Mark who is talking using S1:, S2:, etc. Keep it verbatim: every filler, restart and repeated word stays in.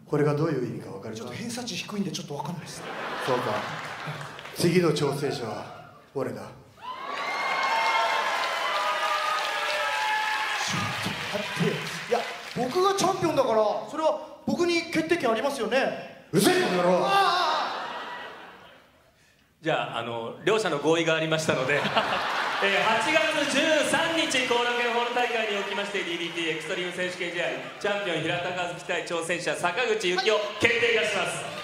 S1: これがどういう意味か分かるか？
S2: ちょっと偏差値低いんでちょっと分かんないです。
S1: そうか。次の挑戦者は俺だ。
S2: ちょっと待って、いや僕がチャンピオンだからそれは僕に決定権ありますよね。
S1: うるせえこの野郎。
S3: じゃあ、あの両者の合意がありましたので、えー、はちがつじゅうさんにち後楽園ホール大会におきまして ディーディーティー エクストリーム選手権試合チャンピオン平田和樹対挑戦者坂口幸男決定いたします。